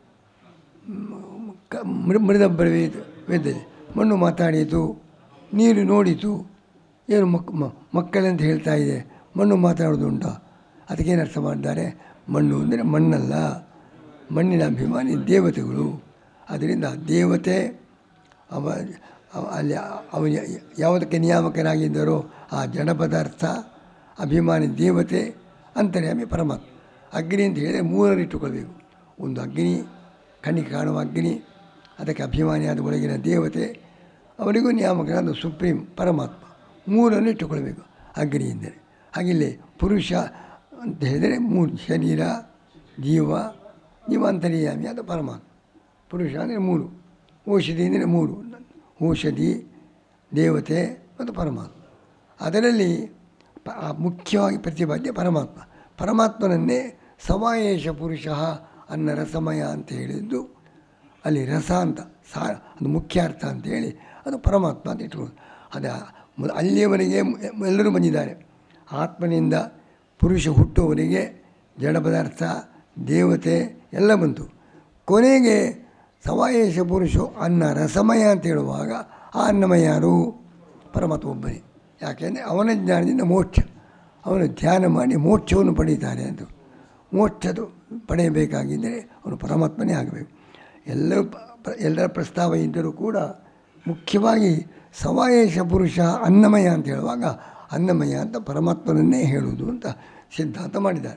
ಮೃ ಮೃದ ವೇದನೆ. ಮಣ್ಣು ಮಾತಾಡಿತು, ನೀರು ನೋಡಿತು. ಏನು ಮಕ್ ಮಕ್ಕಳಂತ ಹೇಳ್ತಾ ಇದೆ, ಮಣ್ಣು ಮಾತಾಡೋದು ಉಂಟು. ಅದಕ್ಕೇನು ಅರ್ಥ ಮಾಡಿದ್ದಾರೆ? ಮಣ್ಣು ಅಂದರೆ ಮಣ್ಣಲ್ಲ, ಮಣ್ಣಿನ ಅಭಿಮಾನಿ ದೇವತೆಗಳು. ಅದರಿಂದ ದೇವತೆ ಅವ ಅಲ್ಲಿ ಅವನು ಯಾವುದಕ್ಕೆ ನಿಯಾಮಕನಾಗಿದ್ದಾರೋ ಆ ಜಡ ಪದಾರ್ಥ ಅಭಿಮಾನಿ ದೇವತೆ, ಅಂತರ್ಯಾಮಿ ಪರಮಾತ್ಮ. ಅಗ್ನಿ ಅಂತ ಹೇಳಿದರೆ ಮೂರನ್ನು ಇಟ್ಟುಕೊಳ್ಬೇಕು. ಒಂದು ಅಗ್ನಿ, ಕಣ್ಣಿಗೆ ಕಾಣುವ ಅಗ್ನಿ, ಅದಕ್ಕೆ ಅಭಿಮಾನಿಯಾದ ಒಳಗಿನ ದೇವತೆ, ಅವರಿಗೂ ನಿಯಾಮಕನಾದ ಸುಪ್ರೀಂ ಪರಮಾತ್ಮ. ಮೂರನ್ನು ಇಟ್ಟುಕೊಳ್ಬೇಕು ಅಗ್ನಿ ಎಂದರೆ. ಹಾಗಿಲ್ಲಿ ಪುರುಷ ಅಂತ ಹೇಳಿದರೆ ಮೂರು: ಶರೀರ, ಜೀವ, ಜೀವಾಂತರ್ಯಾಮಿ ಆದ ಪರಮಾತ್ಮ. ಪುರುಷ ಅಂದರೆ ಮೂರು. ಔಷಧಿ ಅಂದರೆ ಮೂರು: ಔಷಧಿ, ದೇವತೆ ಮತ್ತು ಪರಮಾತ್ಮ. ಅದರಲ್ಲಿ ಪ ಮುಖ್ಯವಾಗಿ ಪ್ರತಿಪಾದ್ಯ ಪರಮಾತ್ಮ. ಪರಮಾತ್ಮನನ್ನೇ ಸವಾಯೇಶ ಪುರುಷ ಅನ್ನ ರಸಮಯ ಅಂತ ಹೇಳಿದ್ದು. ಅಲ್ಲಿ ರಸ ಅಂತ ಸಾ ಅದು ಮುಖ್ಯ ಅರ್ಥ ಅಂತೇಳಿ ಅದು ಪರಮಾತ್ಮ ಅಂತ ಇಟ್ಕೊಳ್ಳೋದು. ಅದು ಅಲ್ಲಿಯವರೆಗೆ ಎಲ್ಲರೂ ಬಂದಿದ್ದಾರೆ. ಆತ್ಮನಿಂದ ಪುರುಷ ಹುಟ್ಟುವವರೆಗೆ ಜಡ ಪದಾರ್ಥ, ದೇವತೆ ಎಲ್ಲ ಬಂತು. ಕೊನೆಗೆ ಸವಾಯೇಶ ಪುರುಷ ಅನ್ನ ರಸಮಯ ಅಂತ ಹೇಳುವಾಗ ಆ ಅನ್ನಮಯ ಯಾರು? ಪರಮಾತ್ಮ ಒಬ್ಬನೇ. ಯಾಕೆಂದರೆ ಅವನ ಜ್ಞಾನದಿಂದ ಮೋಕ್ಷ, ಅವನು ಧ್ಯಾನ ಮಾಡಿ ಮೋಕ್ಷವನ್ನು ಪಡೀತಾರೆ ಅಂತ. ಮೋಕ್ಷದ ಪಡೆಯಬೇಕಾಗಿದ್ದರೆ ಅವನು ಪರಮಾತ್ಮನೇ ಆಗಬೇಕು. ಎಲ್ಲರೂ ಎಲ್ಲರ ಪ್ರಸ್ತಾವ ಇದ್ದರೂ ಕೂಡ ಮುಖ್ಯವಾಗಿ ಸವಾಯೇಶ ಪುರುಷ ಅನ್ನಮಯ ಅಂತ ಹೇಳುವಾಗ ಅನ್ನಮಯ ಅಂತ ಪರಮಾತ್ಮನನ್ನೇ ಹೇಳುವುದು ಅಂತ ಸಿದ್ಧಾಂತ ಮಾಡಿದ್ದಾರೆ.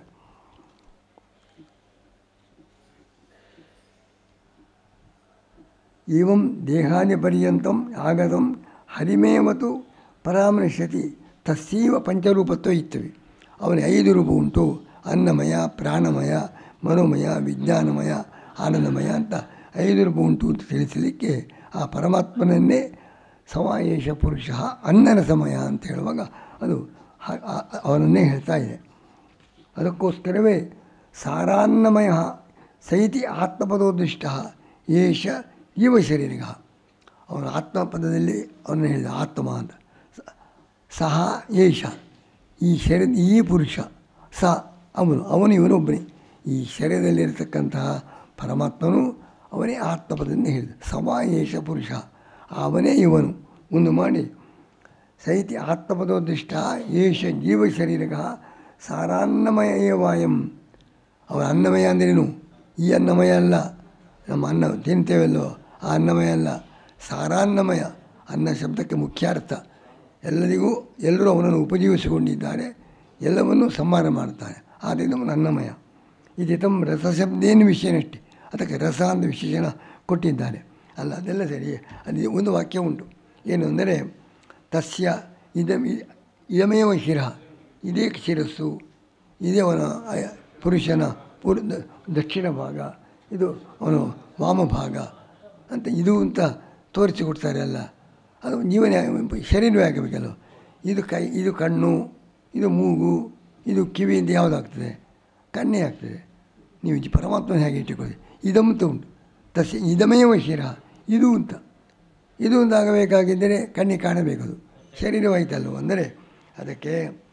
ಏವಂ ದೇಹಾದಿ ಪರ್ಯಂತಂ ಆಗತಂ ಹರಿಮೇವತು ಪರಾಮೃಶ್ಯತಿ ತಸ್ಸೀವ ಪಂಚರೂಪತ್ವ ಇತ್ತವೆ. ಅವನ ಐದು ರೂಪ ಉಂಟು: ಅನ್ನಮಯ, ಪ್ರಾಣಮಯ, ಮನೋಮಯ, ವಿಜ್ಞಾನಮಯ, ಆನಂದಮಯ ಅಂತ ಐದು ರೂಪ ಉಂಟು ಅಂತ ತಿಳಿಸಲಿಕ್ಕೆ ಆ ಪರಮಾತ್ಮನನ್ನೇ ಸವಾಯೇಶ ಪುರುಷ ಅನ್ನರಸಮಯ ಅಂತ ಹೇಳುವಾಗ ಅದು ಅವನನ್ನೇ ಹೇಳ್ತಾ ಇದೆ. ಅದಕ್ಕೋಸ್ಕರವೇ ಸಾರಾನ್ನಮಯ ಸೈತಿ ಆತ್ಮಪದೋದಿಷ್ಟ ಏಷ ಜೀವ ಶರೀರಿಗ. ಅವನ ಆತ್ಮಪದದಲ್ಲಿ ಅವನು ಹೇಳಿದ ಆತ್ಮ ಅಂತ. ಸಹ ಏಷ, ಈ ಶರೀರ, ಈ ಪುರುಷ, ಸ ಅವನು, ಅವನು ಇವನೊಬ್ಬನೇ. ಈ ಶರೀರದಲ್ಲಿರತಕ್ಕಂತಹ ಪರಮಾತ್ಮನು ಅವನೇ ಆತ್ಮಪದದಿಂದ ಹೇಳಿದ. ಸವಾಯೇಶ ಪುರುಷ, ಅವನೇ ಇವನು. ಮುಂದೆ ಮಾಡಿ ಸೈತಿ ಆತ್ಮಪದೋದಿಷ್ಟ ಏಷ ಜೀವ ಶರೀರಗ ಸಾರಾನ್ನಮಯ ಏವಾಯಂ. ಅವನ ಅನ್ನಮಯ ಅಂದ್ರೇನು? ಈ ಅನ್ನಮಯ ಅಲ್ಲ, ನಮ್ಮ ಅನ್ನ ತಿಂತೇವಲ್ಲೋ ಆ ಅನ್ನಮಯ ಅಲ್ಲ, ಸಾರಾನ್ನಮಯ. ಅನ್ನ ಶಬ್ದಕ್ಕೆ ಮುಖ್ಯ ಅರ್ಥ. ಎಲ್ಲರಿಗೂ ಎಲ್ಲರೂ ಅವನನ್ನು ಉಪಜೀವಿಸಿಕೊಂಡಿದ್ದಾರೆ, ಎಲ್ಲವನ್ನೂ ಸಂಹಾರ ಮಾಡ್ತಾನೆ. ಆದ್ದರಿಂದ ಅವನು ಅನ್ನಮಯ. ಇದು ತಮ್ಮ ರಸಶಬ್ದೇನು ವಿಷಯನಷ್ಟೇ, ಅದಕ್ಕೆ ರಸ ಅಂತ ವಿಶೇಷಣ ಕೊಟ್ಟಿದ್ದಾರೆ. ಅಲ್ಲ, ಅದೆಲ್ಲ ಸರಿ. ಅದು ಒಂದು ವಾಕ್ಯ ಉಂಟು, ಏನು ಅಂದರೆ ತಸ್ಯ ಇದ ಇದಮೇವ ಶಿರ, ಇದೇ ಶಿರಸ್ಸು, ಇದೇ ಅವನ ಪುರುಷನ ಪೂರ್ ದಕ್ಷಿಣ ಭಾಗ, ಇದು ಅವನು ವಾಮಭಾಗ ಅಂತ ಇದು ಅಂತ ತೋರಿಸಿಕೊಡ್ತಾರೆ. ಅಲ್ಲ, ಅದು ಜೀವನ ಶರೀರವೇ ಆಗಬೇಕಲ್ಲ. ಇದು ಕೈ, ಇದು ಕಣ್ಣು, ಇದು ಮೂಗು, ಇದು ಕಿವಿ ಅಂತ ಯಾವುದಾಗ್ತದೆ? ಕಣ್ಣೇ ಆಗ್ತದೆ. ನೀವು ಪರಮಾತ್ಮನ ಹೇಗೆ ಇಟ್ಟುಕೊಳ್ಳಿ. ಇದಮ್ಮಂತ ಉಂಟು ತಸ್ಯ ಇದಮೇವ ಶಿರ, ಇದು ಅಂತ. ಇದು ಅಂತ ಆಗಬೇಕಾಗಿದ್ದರೆ ಕಣ್ಣಿಗೆ ಕಾಣಬೇಕದು, ಶರೀರವಾಯಿತಲ್ವ. ಅಂದರೆ ಅದಕ್ಕೆ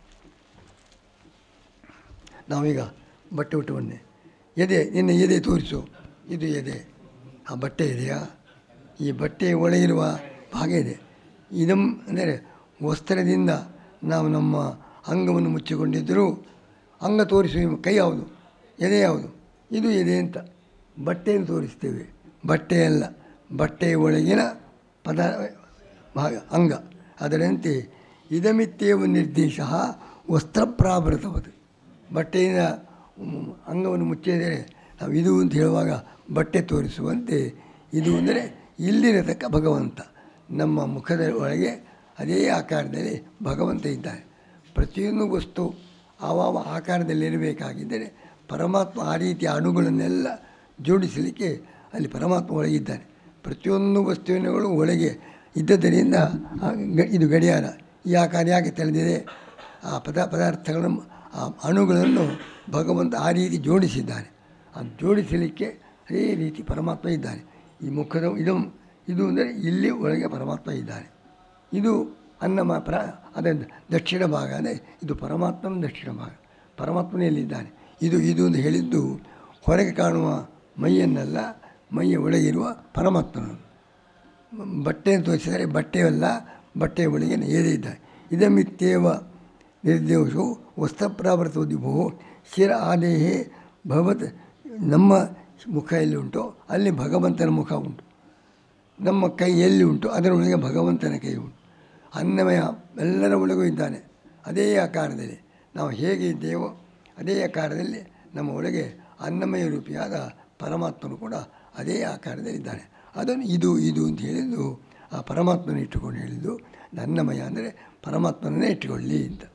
ನಾವೀಗ ಬಟ್ಟೆ ಉಟ್ಟವನ್ನೇ ಎದೆ, ನಿನ್ನ ಎದೆ ತೋರಿಸು, ಇದು ಎದೆ. ಆ ಬಟ್ಟೆ ಇದೆಯಾ? ಈ ಬಟ್ಟೆಯ ಒಳಗಿರುವ ಭಾಗ ಇದೆ. ಇದಮ್ ಅಂದರೆ ವಸ್ತ್ರದಿಂದ ನಾವು ನಮ್ಮ ಅಂಗವನ್ನು ಮುಚ್ಚಿಕೊಂಡಿದ್ದರೂ ಅಂಗ ತೋರಿಸುವ ಕೈ ಯಾವುದು? ಎದೆ ಯಾವುದು? ಇದು ಎದೆ ಅಂತ ಬಟ್ಟೆಯನ್ನು ತೋರಿಸ್ತೇವೆ. ಬಟ್ಟೆಯಲ್ಲ, ಬಟ್ಟೆಯ ಒಳಗಿನ ಪದ ಭಾಗ ಅಂಗ. ಅದರಂತೆ ಇದಮಿತ್ತೇವ ನಿರ್ದೇಶ ವಸ್ತ್ರಪ್ರಾವೃತವದು. ಬಟ್ಟೆಯಿಂದ ಅಂಗವನ್ನು ಮುಚ್ಚಿದರೆ ನಾವು ಇದು ಅಂತ ಹೇಳುವಾಗ ಬಟ್ಟೆ ತೋರಿಸುವಂತೆ ಇದು ಅಂದರೆ ಇಲ್ಲಿರತಕ್ಕ ಭಗವಂತ ನಮ್ಮ ಮುಖದ ಒಳಗೆ ಅದೇ ಆಕಾರದಲ್ಲಿ ಭಗವಂತ ಇದ್ದಾನೆ. ಪ್ರತಿಯೊಂದು ವಸ್ತು ಆವಾವ ಆಕಾರದಲ್ಲಿರಬೇಕಾಗಿದ್ದರೆ ಪರಮಾತ್ಮ ಆ ರೀತಿಯ ಅಣುಗಳನ್ನೆಲ್ಲ ಜೋಡಿಸಲಿಕ್ಕೆ ಅಲ್ಲಿ ಪರಮಾತ್ಮ ಒಳಗಿದ್ದಾನೆ. ಪ್ರತಿಯೊಂದು ವಸ್ತುವಿನಗಳು ಒಳಗೆ ಇದ್ದದರಿಂದ ಇದು ಗಡಿಯಾರ ಈ ಆಕಾರ ಯಾಕೆ ತಿಳಿದಿದೆ? ಆ ಪದ ಪದಾರ್ಥಗಳನ್ನು ಆ ಅಣುಗಳನ್ನು ಭಗವಂತ ಆ ರೀತಿ ಜೋಡಿಸಿದ್ದಾನೆ. ಅದು ಜೋಡಿಸಲಿಕ್ಕೆ ಅದೇ ರೀತಿ ಪರಮಾತ್ಮ ಇದ್ದಾನೆ. ಈ ಮುಖದ ಇದು ಇದು ಅಂದರೆ ಇಲ್ಲಿ ಒಳಗೆ ಪರಮಾತ್ಮ ಇದ್ದಾನೆ. ಇದು ಅನ್ನಮ ಪ್ರ ಅದೇ ದಕ್ಷಿಣ ಭಾಗ, ಅಂದರೆ ಇದು ಪರಮಾತ್ಮನ ದಕ್ಷಿಣ ಭಾಗ. ಪರಮಾತ್ಮನೆಯಲ್ಲಿದ್ದಾನೆ. ಇದು ಇದು ಅಂತ ಹೇಳಿದ್ದು ಹೊರಗೆ ಕಾಣುವ ಮೈಯನ್ನಲ್ಲ, ಮೈಯ ಒಳಗಿರುವ ಪರಮಾತ್ಮನನ್ನು. ಬಟ್ಟೆಯನ್ನು ತೋರಿಸಿದರೆ ಬಟ್ಟೆಯಲ್ಲ, ಬಟ್ಟೆಯ ಒಳಗೆ ಏದೇ ಇದ್ದಾನೆ. ಇದಮಿತ್ತೇವ ನಿರ್ದೇಶವು ವಸ್ತ್ರಪ್ರಾವೃತೋದಿಭೋ ಶಿರ ಆದೇಹೇ ಭಗವತ್. ನಮ್ಮ ಮುಖ ಎಲ್ಲಿ ಉಂಟೋ ಅಲ್ಲಿ ಭಗವಂತನ ಮುಖ ಉಂಟು, ನಮ್ಮ ಕೈ ಎಲ್ಲಿ ಉಂಟು ಅದರೊಳಗೆ ಭಗವಂತನ ಕೈ ಉಂಟು. ಅನ್ನಮಯ ಎಲ್ಲರ ಒಳಗೂ ಇದ್ದಾನೆ. ಅದೇ ಆಕಾರದಲ್ಲಿ ನಾವು ಹೇಗೆ ಇದ್ದೇವೋ ಅದೇ ಆಕಾರದಲ್ಲಿ ನಮ್ಮ ಒಳಗೆ ಅನ್ನಮಯ ರೂಪಿಯಾದ ಪರಮಾತ್ಮನು ಕೂಡ ಅದೇ ಆಕಾರದಲ್ಲಿದ್ದಾನೆ. ಅದನ್ನು ಇದು ಇದು ಅಂತ ಹೇಳಿದ್ದು ಆ ಪರಮಾತ್ಮನ ಇಟ್ಟುಕೊಂಡು ಹೇಳಿದ್ದು. ಅನ್ನಮಯ ಅಂದರೆ ಪರಮಾತ್ಮನನ್ನೇ ಇಟ್ಟುಕೊಳ್ಳಿ ಅಂತ.